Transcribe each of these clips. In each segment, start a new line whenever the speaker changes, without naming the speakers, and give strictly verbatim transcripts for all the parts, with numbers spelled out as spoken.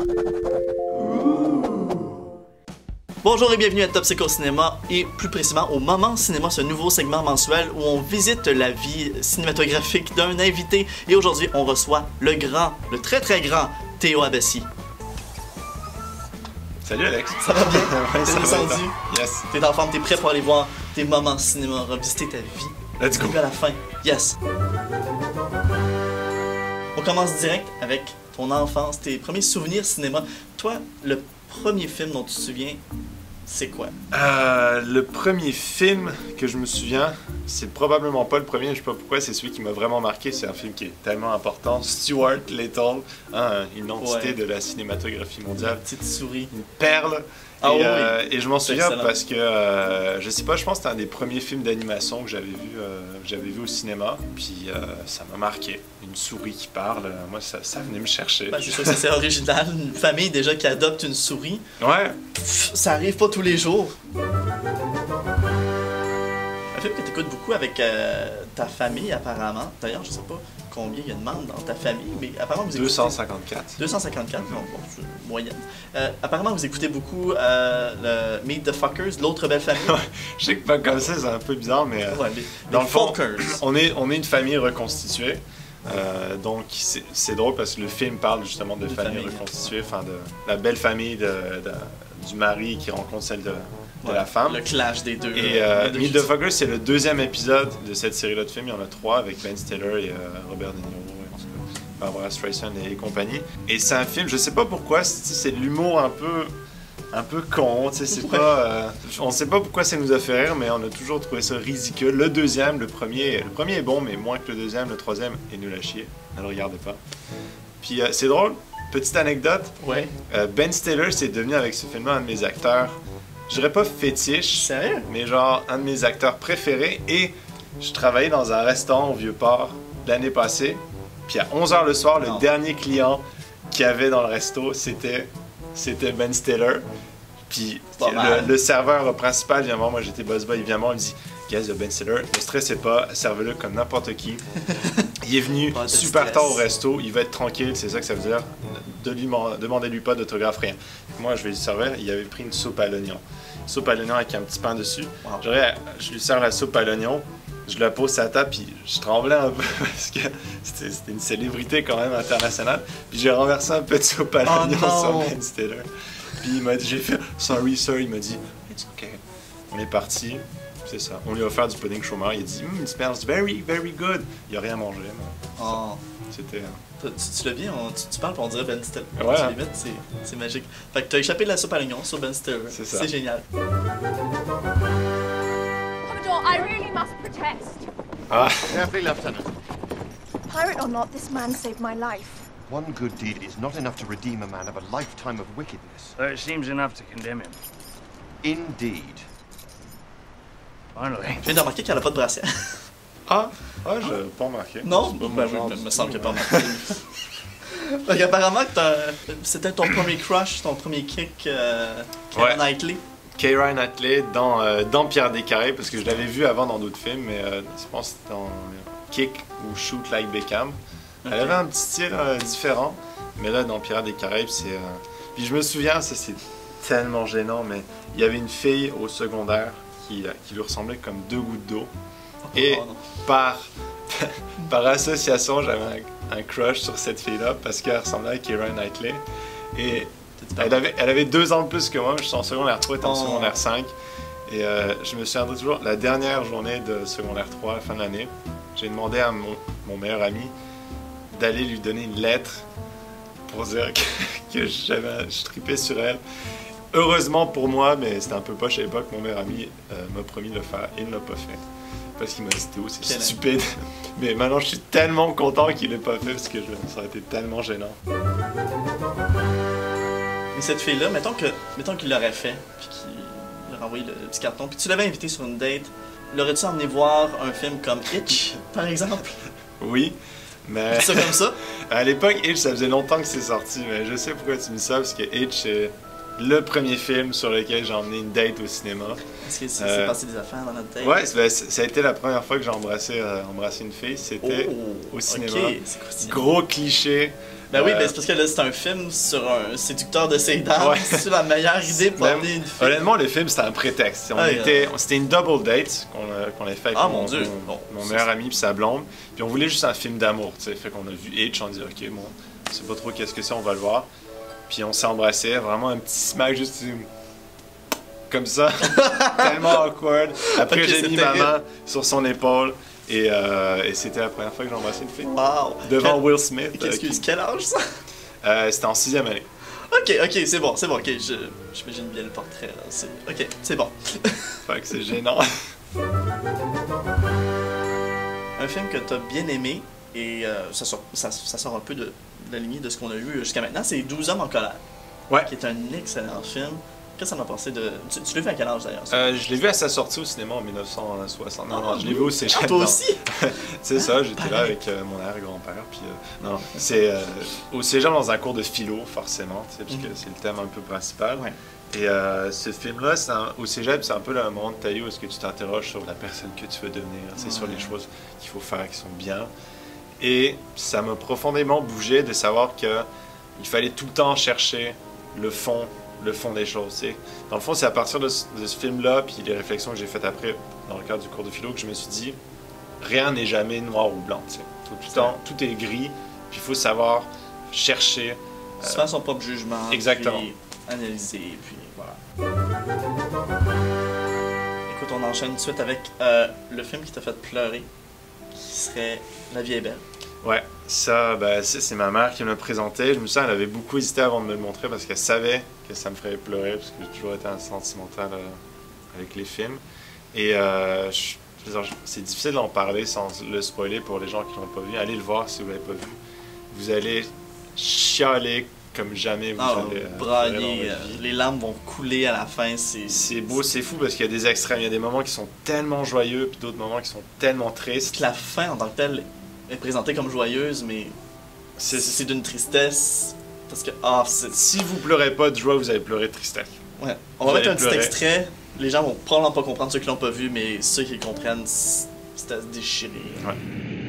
Bonjour et bienvenue à Top Secret Cinéma et plus précisément au Moment Cinéma, ce nouveau segment mensuel où on visite la vie cinématographique d'un invité. Et aujourd'hui, on reçoit le grand, le très très grand Théo Abassi.
Salut Alex.
Ça va bien?
Ouais,
T'es descendu?
Yes.
T'es en forme, t'es prêt pour aller voir tes moments cinéma, revisiter ta vie.
Let's go.
À la fin. Yes. On commence direct avec ton enfance, tes premiers souvenirs cinéma. Toi, le premier film dont tu te souviens, c'est quoi?
Euh, le premier film que je me souviens, c'est probablement pas le premier, je sais pas pourquoi, c'est celui qui m'a vraiment marqué. C'est un film qui est tellement important. Stuart Little, hein, une entité
Ouais.
de la cinématographie mondiale.
Petite souris.
Une perle.
Ah
et,
oui,
euh,
oui.
et je m'en
C'est
souviens
excellent.
parce que, euh, je sais pas, je pense que c'était un des premiers films d'animation que j'avais vu, euh, que j'avais vu au cinéma. Puis euh, ça m'a marqué. Une souris qui parle, euh, moi ça, ça venait me chercher.
Ben, c'est sûr que c'est original. Une famille déjà qui adopte une souris,
Ouais.
pff, ça arrive pas tous les jours. Un film que tu écoutes beaucoup avec euh, ta famille apparemment. D'ailleurs, je sais pas combien il y a de membres dans ta famille, mais apparemment vous écoutez...
deux cent cinquante-quatre.
deux cent cinquante-quatre, non, bon, c'est une moyenne. Euh, apparemment, vous écoutez beaucoup euh, le Meet the Fuckers, l'autre belle famille.
Ouais, je sais que pas comme ça, c'est un peu bizarre, mais euh,
Ouais, les,
dans
les
le fond,
Fuckers.
on est, on est une famille reconstituée. Euh, donc c'est c'est drôle parce que le film parle justement de
De
famille
famille.
reconstituée, enfin de la belle famille de, de- du mari qui rencontre celle de, de
Ouais,
la femme.
Le clash des deux.
Et euh,
les deux
Meet the
cultures.
Fuckers, c'est le deuxième épisode de cette série-là de films. Il y en a trois avec Ben Stiller et euh, Robert De Niro, et en tout cas, Barbara Streisand et compagnie. Et c'est un film, je sais pas pourquoi, c'est c'est de l'humour un peu, un peu con. Tu sais, c'est
Ouais.
pas, euh, on sait pas pourquoi ça nous a fait rire, mais on a toujours trouvé ça ridicule. Le deuxième, le premier, le premier est bon, mais moins que le deuxième. Le troisième est nul à chier. Ne le regardez pas. Puis euh, c'est drôle. Petite anecdote.
Ouais.
euh, Ben Stiller, c'est devenu avec ce film-là un de mes acteurs. Je dirais pas fétiche,
Sérieux?
mais genre un de mes acteurs préférés. Et je travaillais dans un restaurant au Vieux-Port l'année passée. Puis à onze heures le soir, le
Non.
dernier client qu'il y avait dans le resto, c'était c'était Ben Stiller. Puis
Pas mal.
le, le serveur principal vient voir, moi j'étais boss boy, il vient voir, il me dit Guys, il y a Ben Stiller, ne stressez pas, servez-le comme n'importe qui. Il est venu
Pas de
super
stress.
tard au resto, il va être tranquille, c'est ça que ça veut dire. De lui, demandez-lui pas d'autographe, rien. Moi je vais lui servir, il avait pris une soupe à l'oignon. Une soupe à l'oignon avec un petit pain dessus.
Wow.
J'aurais- Je lui sers la soupe à l'oignon, je la pose à la table, puis je tremblais un peu parce que c'était c'était une célébrité quand même internationale. Puis j'ai renversé un peu de soupe à
Oh
l'oignon
non.
sur Ben Stiller. Puis il m'a dit, j'ai fait sorry sir, il m'a dit it's okay. On est parti, c'est ça. On lui a offert du pudding chômeur, il a dit mm, it smells very very good. Il a rien mangé, mais
Oh.
c'était. euh,
Tu, tu l'as bien, on- tu, tu parles pour on dirait Ben Stiller.
Ouais.
Tu l'imites, c'est c'est magique. Fait que t'as échappé de la soupe à l'oignon sur Ben Stiller.
C'est ça.
C'est génial.
Commodore, I really must protest.
Ah,
Carefully, Lieutenant.
Pirate or not, this man saved my life.
One good deed is not enough to redeem a man of a lifetime of wickedness.
Though it seems enough to condemn him.
Indeed.
Finally.
Je viens de remarquer qu'elle a pas de brassière.
ah, ah, j'ai pas remarqué.
Non?
C'est pas mon
Ben,
genre
oui,
du
me semble
tout,
qu'il n'y a
mais-
pas remarqué. Fait qu'apparemment, que t'as- c'était ton premier crush, ton premier kick, euh, Keira
Ouais.
Knightley.
Keira Knightley dans, euh, dans Pierre des Carrés, parce que je l'avais vu avant dans d'autres films, mais euh, je pense que c'était dans Kick ou Shoot Like Beckham. Elle
Ok.
avait un petit style euh, différent, mais là dans Pirates des Caraïbes, c'est. euh, Puis je me souviens, ça c'est tellement gênant, mais il y avait une fille au secondaire qui, euh, qui lui ressemblait comme deux gouttes d'eau. Et
Oh, non.
par, par association, j'avais un, un crush sur cette fille-là parce qu'elle ressemblait à Keira Knightley. Et elle avait, elle avait deux ans de plus que moi, je suis en secondaire trois, elle était en
Oh.
secondaire cinq. Et euh, je me souviendrai toujours, la dernière journée de secondaire trois, à la fin de l'année, j'ai demandé à mon, mon meilleur ami d'aller lui donner une lettre pour dire que, que j'avais, je tripais sur elle. Heureusement pour moi, mais c'était un peu poche à l'époque, mon meilleur ami euh, m'a promis de le faire et il ne l'a pas fait. Parce qu'il m'a dit Théo, c'est
Quel
stupide. Mais maintenant, je suis tellement content qu'il l'ait pas fait parce que je- ça aurait été tellement gênant.
Mais cette fille-là, mettons que mettons qu'il l'aurait fait, puis qu'il aurait envoyé le, le petit carton, puis tu l'avais invité sur une date, l'aurais-tu emmené voir un film comme Hitch, par exemple?
Oui, mais
Ça comme ça?
à l'époque, Hitch, ça faisait longtemps que c'est sorti, mais je sais pourquoi tu me dis ça, parce que Hitch, c'est le premier film sur lequel j'ai emmené une date au cinéma.
Est-ce que c'est
Euh,
c'est passé des affaires dans notre date?
Ouais, c'est- ben, c'est- ça a été la première fois que j'ai embrassé, euh, embrassé une fille, c'était
Oh,
au cinéma.
ok, c'est croustillant.
Gros cliché.
Ben oui,
Euh,
ben c'est parce que là, c'est un film sur un séducteur de ses dames.
Ouais.
C'est la meilleure idée pour
Même-
amener une fille.
Honnêtement, le film, c'était un prétexte. On
Ah,
était, on- c'était une double date qu'on a, qu'on avait fait avec
Ah,
mon,
mon Dieu.
mon-
Bon,
mon
ça,
meilleur
c'est-
ami puis sa blonde. Puis on voulait juste un film d'amour, tu sais. Fait qu'on a vu Hitch, on dit ok, bon, je sais pas trop qu'est-ce que c'est, on va le voir. Puis on s'est embrassé, vraiment un petit smack juste tu sais, comme ça, tellement awkward. Après
Ok,
j'ai
c'est
mis ma
terrible.
main sur son épaule et, euh, et c'était la première fois que j'ai embrassé une fille.
Wow.
Devant
Quel-
Will Smith. euh,
Excuse,
qui-
quel âge ça?
euh, c'était en sixième année.
Ok, ok, c'est bon, c'est bon, ok, je- j'imagine bien le portrait là. c'est- Ok, c'est bon.
Fait que c'est gênant.
Un film que t'as bien aimé, et euh, ça, sort, ça, ça sort un peu de, de la lignée de ce qu'on a eu jusqu'à maintenant, c'est douze hommes en colère,
Ouais.
qui est un excellent film. Qu'est-ce que t'en as pensé de... Tu, tu l'as vu à quel âge d'ailleurs? ça?
Euh, je l'ai vu à sa sortie au cinéma en mille neuf cent soixante. Non,
Ah,
non, je l'ai vu au cégep.
Ah, toi
non.
aussi?
C'est ça, j'étais là
Pareil.
avec euh, mon arrière-grand-père. Puis, euh, non, c'est euh, au cégep dans un cours de philo, forcément, tu sais, puisque
Mhm.
c'est le thème un peu principal.
Ouais.
Et euh, ce film-là, c'est un- au cégep, c'est un peu le moment de ta vie où est-ce que tu t'interroges sur la personne que tu veux devenir, c'est sur les
Ouais.
choses qu'il faut faire qui sont bien. Et ça m'a profondément bougé de savoir que il fallait tout le temps chercher le fond, le fond des choses. Tu sais. Dans le fond, c'est à partir de ce, de ce film-là, puis les réflexions que j'ai faites après, dans le cadre du cours de philo, que je me suis dit, rien n'est jamais noir ou blanc. Tu sais. Tout le temps, tout est gris, puis il faut savoir chercher.
Se faire son propre jugement.
Exactement.
Puis analyser, puis voilà. Écoute, on enchaîne tout de suite avec euh, le film qui t'a fait pleurer, qui serait La vie est belle.
Ouais, ça, ben, c'est c'est ma mère qui me l'a présenté. Je me souviens, elle avait beaucoup hésité avant de me le montrer parce qu'elle savait que ça me ferait pleurer, parce que j'ai toujours été un sentimental euh, avec les films. Et euh, je, je veux dire, c'est difficile d'en parler sans le spoiler pour les gens qui l'ont pas vu. Allez le voir si vous l'avez pas vu. Vous allez chialer comme jamais vous
Ah,
allez euh,
brailler,
dans
euh,
votre vie.
les larmes vont couler à la fin. C'est
C'est beau, c'est fou parce qu'il y a des extrêmes. Il y a des moments qui sont tellement joyeux, puis d'autres moments qui sont tellement tristes.
Puis la fin en tant que telle est présentée comme joyeuse, mais c'est
C'est-
c'est d'une tristesse. Parce que, ah, c'est.
Si vous pleurez pas de joie, vous allez pleurer de tristesse.
Ouais. On va
Vous
mettre
allez
un petit
pleurer.
extrait. Les gens vont probablement pas comprendre ceux qui l'ont pas vu, mais ceux qui le comprennent, c'est c'est à se déchirer.
Ouais.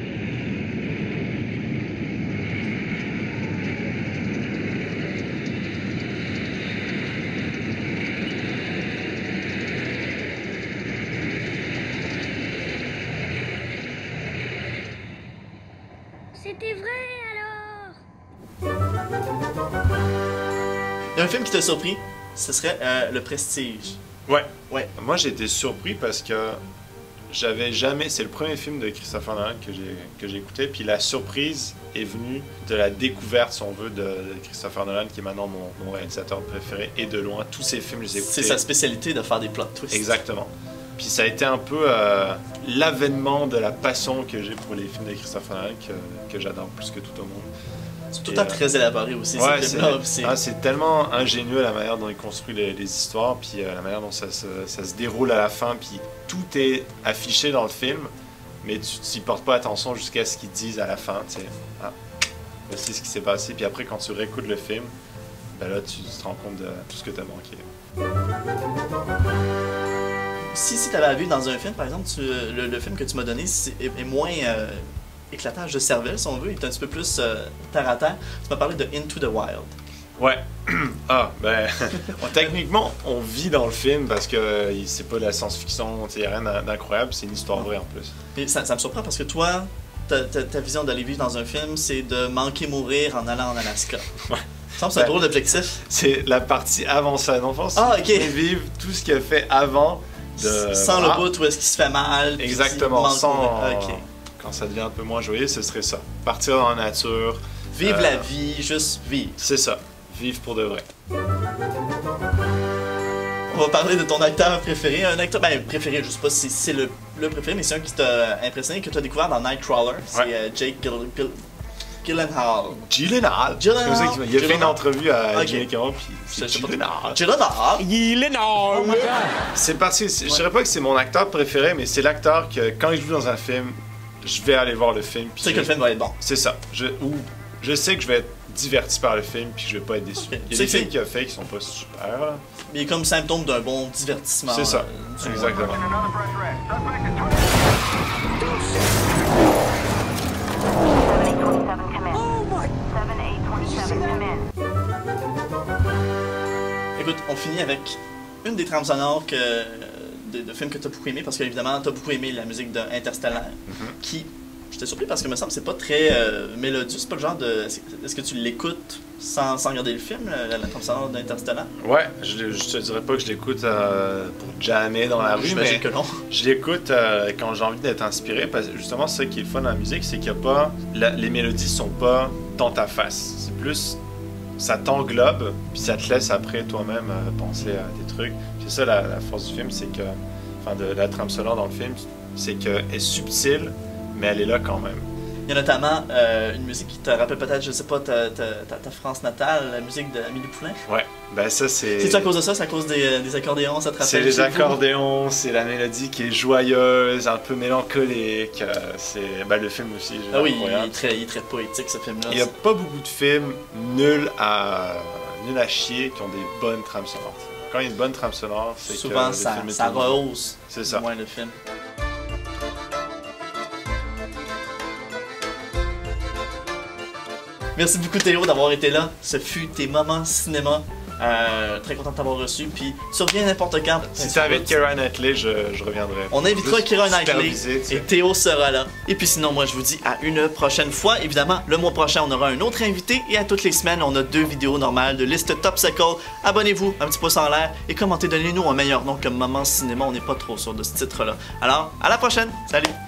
C'était vrai alors?
Il y a un film qui t'a surpris, ce serait euh, Le Prestige.
Ouais.
Ouais.
Moi, j'ai été surpris parce que j'avais jamais. C'est le premier film de Christopher Nolan que j'ai que j'ai écouté. Puis la surprise est venue de la découverte, si on veut, de, de Christopher Nolan, qui est maintenant mon, mon réalisateur préféré. Et de loin, tous ses films, je les ai écoutés.
C'est sa spécialité de faire des plot twists.
Exactement. Puis ça a été un peu euh, l'avènement de la passion que j'ai pour les films de Christopher Nolan, que, que j'adore plus que tout au monde.
C'est tout
Et,
le temps
euh,
très élaboré aussi,
Ouais,
ces
c'est
films-là. puis c'est-
ah, c'est tellement ingénieux la manière dont il construit les, les histoires, puis euh, la manière dont ça se, ça se déroule à la fin, puis tout est affiché dans le film, mais tu n'y portes pas attention jusqu'à ce qu'ils disent à la fin. Tu sais, ah, voici ce qui s'est passé, puis après quand tu réécoutes le film, ben là tu te rends compte de tout ce que tu as manqué.
Si, si tu avais vu dans un film, par exemple, tu- le, le film que tu m'as donné c'est- est, est moins euh, éclatage de cervelle, si on veut, il est un petit peu plus euh, terre à terre. Tu m'as parlé de Into the Wild.
Ouais. Ah, ben, techniquement, on vit dans le film parce que euh, c'est pas de la science-fiction, il n'y a rien d'in- d'incroyable, c'est une histoire vraie en plus.
Et ça, ça me surprend parce que toi, ta, ta- ta vision d'aller vivre dans un film, c'est de manquer mourir en allant en Alaska.
Ouais.
Ça me semble que c'est un
Ben,
drôle d'objectif.
C'est la partie avant ça, dans le fond,
Ah,
c'est
ok.
vivre tout ce qu'il a fait avant de...
Sans
Ah,
le bout où est-ce qu'il se fait mal. puis
exactement,
il manque
sans...
mourir. Ok.
Quand ça devient un peu moins joyeux, ce serait ça. Partir dans la nature,
Vivre
Euh,
la vie, juste vivre.
c'est ça. Vivre pour de vrai.
On va parler de ton acteur préféré. Un acteur, ben préféré, je sais pas si c'est le, le préféré, mais c'est un qui t'a impressionné, que tu as découvert dans Nightcrawler. C'est
Ouais.
euh, Jake Gill, Gill- Gyllenhaal.
Gyllenhaal.
Gyllenhaal.
C'est comme ça qu'il m'a- Il a fait une
Gyllenhaal.
entrevue à
Ok.
Jake Carroll, puis
Je
c'est
sais pas
Gyllenhaal.
Gyllenhaal.
C'est parti. c'est- Je
Ouais.
dirais pas que c'est mon acteur préféré, mais c'est l'acteur que quand il joue dans un film, je vais aller voir le film. puis
Tu sais que
je-
le film va être bon.
C'est ça. Je, ou je sais que je vais être diverti par le film, puis je vais pas être déçu.
Ok.
Il y
C'est
a des
que
films qu'il a fait qui sont pas super. là.
Il est comme symptôme d'un bon divertissement.
C'est ça.
euh, du-
Exactement.
écoute, on finit avec une des trames sonores que, de, de films que tu as beaucoup aimé, parce qu'évidemment, tu as beaucoup aimé la musique d'Interstellar, mm-hmm. qui, j'étais surpris parce que me semble que c'est pas très euh, mélodieux, c'est pas le genre de... Est-ce que tu l'écoutes sans, sans regarder le film, la, la trame sonore d'Interstellar?
Ouais, je, je te dirais pas que je l'écoute euh, pour jammer dans la rue, mais
que non.
Je l'écoute euh, quand j'ai envie d'être inspiré, parce que justement, c'est ça qui est fun dans la musique, c'est qu'il y a pas... La, les mélodies sont pas dans ta face, c'est plus... Ça t'englobe, puis ça te laisse après toi-même euh, penser à des trucs. C'est ça la, la force du film, c'est que... Enfin, de, de la trame sonore dans le film, c'est qu'elle est subtile, mais elle est là quand même.
Il y a notamment euh, une musique qui te rappelle peut-être, je sais pas, ta, ta, ta, ta France natale, la musique d'Amélie Poulain.
Ouais, ben ça c'est...
C'est-tu à cause de ça? C'est à cause des, des accordéons, ça te rappelle?
C'est les accordéons, c'est la mélodie qui est joyeuse, un peu mélancolique. Euh, c'est ben, le film aussi.
Ah oui, il est, très, il est très poétique ce film-là.
Il n'y a pas beaucoup de films nuls à, nuls à chier qui ont des bonnes trames sonores. Quand il y a une bonne trame sonore, c'est que
souvent ça, ça rehausse
c'est ça.
moins le film. Merci beaucoup Théo d'avoir été là. Ce fut tes moments cinéma. Euh, très content de t'avoir reçu. Puis tu reviens n'importe quand.
Si tu invites Keira Knightley, je, je reviendrai.
On invitera Keira Knightley
et
Théo sera là. Et puis sinon, moi je vous dis à une prochaine fois. Évidemment, le mois prochain, on aura un autre invité. Et à toutes les semaines, on a deux vidéos normales de liste Topsicle. Abonnez-vous, un petit pouce en l'air et commentez. Donnez-nous un meilleur nom comme Moment Cinéma. On n'est pas trop sûr de ce titre-là. Alors, à la prochaine. Salut!